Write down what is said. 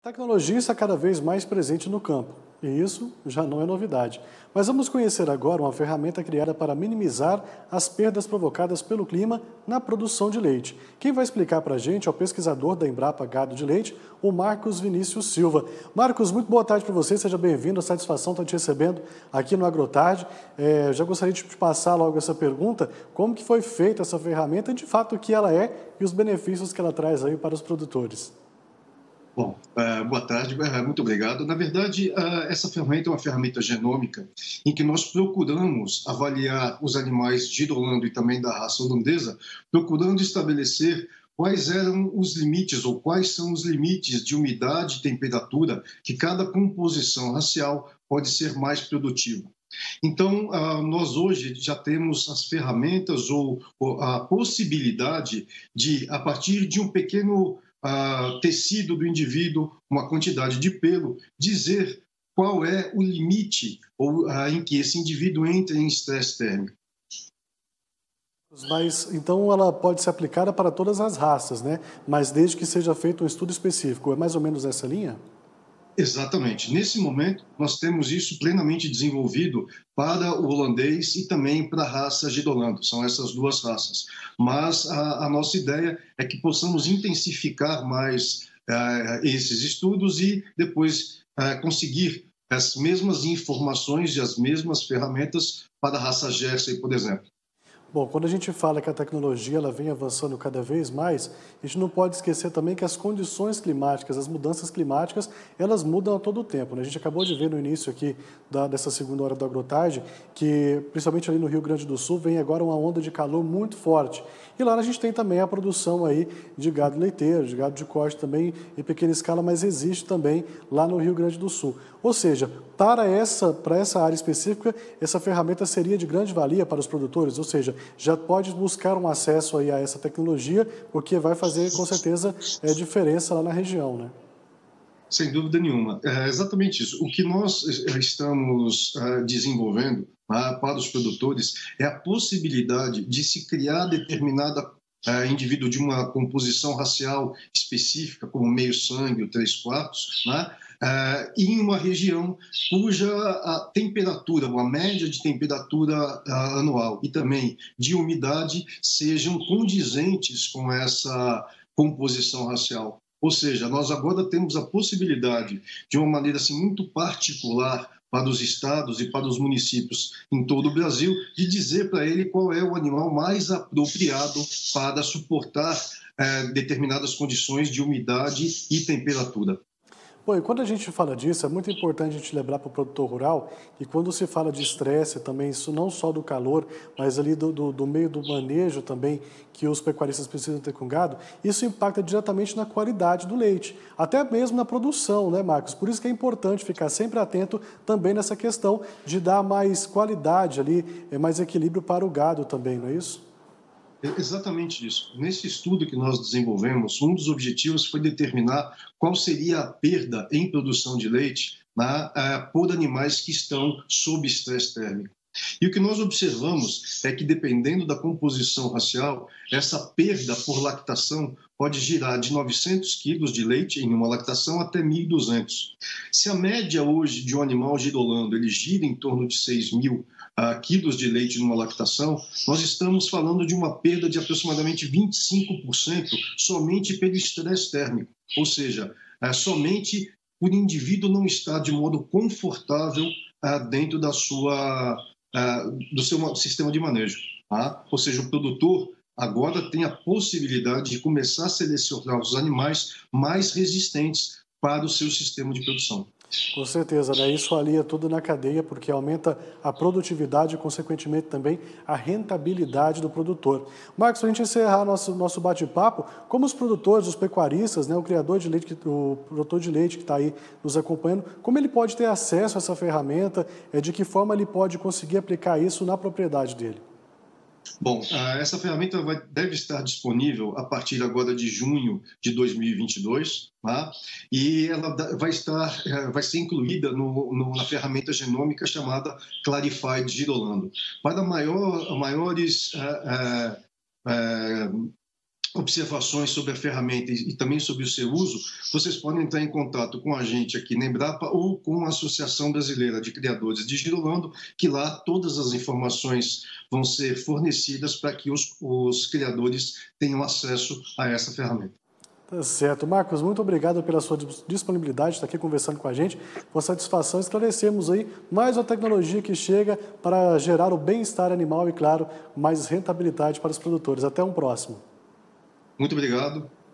A tecnologia está cada vez mais presente no campo, e isso já não é novidade. Mas vamos conhecer agora uma ferramenta criada para minimizar as perdas provocadas pelo clima na produção de leite. Quem vai explicar para a gente é o pesquisador da Embrapa Gado de Leite, o Marcos Vinícius Silva. Marcos, muito boa tarde para você, seja bem-vindo, a satisfação estar te recebendo aqui no AgroTarde. Já gostaria de te passar logo essa pergunta, como que foi feita essa ferramenta e de fato o que ela é e os benefícios que ela traz aí para os produtores. Bom, boa tarde, muito obrigado. Na verdade, essa ferramenta é uma ferramenta genômica em que nós procuramos avaliar os animais girolando e também da raça holandesa, procurando estabelecer quais eram os limites ou quais são os limites de umidade e temperatura que cada composição racial pode ser mais produtiva. Então, nós hoje já temos as ferramentas ou a possibilidade de, a partir de um pequeno tecido do indivíduo, uma quantidade de pelo, dizer qual é o limite em que esse indivíduo entra em estresse térmico. Mas então ela pode ser aplicada para todas as raças, né? Mas desde que seja feito um estudo específico. É mais ou menos essa linha? Exatamente. Nesse momento, nós temos isso plenamente desenvolvido para o holandês e também para a raça Gidolando. São essas duas raças. Mas a nossa ideia é que possamos intensificar mais esses estudos e depois conseguir as mesmas informações e as mesmas ferramentas para a raça Jersey, por exemplo. Bom, quando a gente fala que a tecnologia ela vem avançando cada vez mais, a gente não pode esquecer também que as condições climáticas, as mudanças climáticas, elas mudam a todo tempo, né? A gente acabou de ver no início aqui dessa segunda hora da AgroTarde que, principalmente ali no Rio Grande do Sul, vem agora uma onda de calor muito forte. E lá a gente tem também a produção aí de gado leiteiro, de gado de corte também em pequena escala, mas existe também lá no Rio Grande do Sul. Ou seja, para essa área específica, essa ferramenta seria de grande valia para os produtores, ou seja, já pode buscar um acesso aí a essa tecnologia, o que vai fazer com certeza diferença lá na região, né? Sem dúvida nenhuma. É exatamente isso. O que nós estamos desenvolvendo para os produtores é a possibilidade de se criar determinada indivíduo de uma composição racial específica, como meio-sangue ou 3/4, né? Em uma região cuja a temperatura, uma média de temperatura anual e também de umidade sejam condizentes com essa composição racial. Ou seja, nós agora temos a possibilidade, de uma maneira assim, muito particular, para os estados e para os municípios em todo o Brasil, de dizer para ele qual é o animal mais apropriado para suportar determinadas condições de umidade e temperatura. Bom, e quando a gente fala disso, é muito importante a gente lembrar para o produtor rural que quando se fala de estresse também, isso não só do calor, mas ali do meio do manejo também que os pecuaristas precisam ter com gado, isso impacta diretamente na qualidade do leite, até mesmo na produção, né, Marcos? Por isso que é importante ficar sempre atento também nessa questão de dar mais qualidade ali, mais equilíbrio para o gado também, não é isso? Exatamente isso. Nesse estudo que nós desenvolvemos, um dos objetivos foi determinar qual seria a perda em produção de leite por animais que estão sob estresse térmico. E o que nós observamos é que, dependendo da composição racial, essa perda por lactação pode girar de 900 quilos de leite em uma lactação até 1.200. Se a média hoje de um animal girolando ele gira em torno de 6.000 quilos de leite numa lactação, nós estamos falando de uma perda de aproximadamente 25% somente pelo estresse térmico, ou seja, somente o indivíduo não estar de modo confortável dentro do seu sistema de manejo. Ou seja, o produtor agora tem a possibilidade de começar a selecionar os animais mais resistentes para o seu sistema de produção. Com certeza, né? Isso alia tudo na cadeia, porque aumenta a produtividade e, consequentemente, também a rentabilidade do produtor. Marcos, para a gente encerrar nosso bate-papo, como os produtores, os pecuaristas, né, o produtor de leite que está aí nos acompanhando, como ele pode ter acesso a essa ferramenta, de que forma ele pode conseguir aplicar isso na propriedade dele? Bom, essa ferramenta deve estar disponível a partir agora de junho de 2022, tá? E ela vai ser incluída na ferramenta genômica chamada Clarified Girolando. Para maiores observações sobre a ferramenta e também sobre o seu uso, vocês podem entrar em contato com a gente aqui na Embrapa ou com a Associação Brasileira de Criadores de Girolando, que lá todas as informações vão ser fornecidas para que os criadores tenham acesso a essa ferramenta. Tá certo. Marcos, muito obrigado pela sua disponibilidade de estar aqui conversando com a gente. Com satisfação, esclarecemos aí mais uma tecnologia que chega para gerar o bem-estar animal e, claro, mais rentabilidade para os produtores. Até um próximo. Muito obrigado.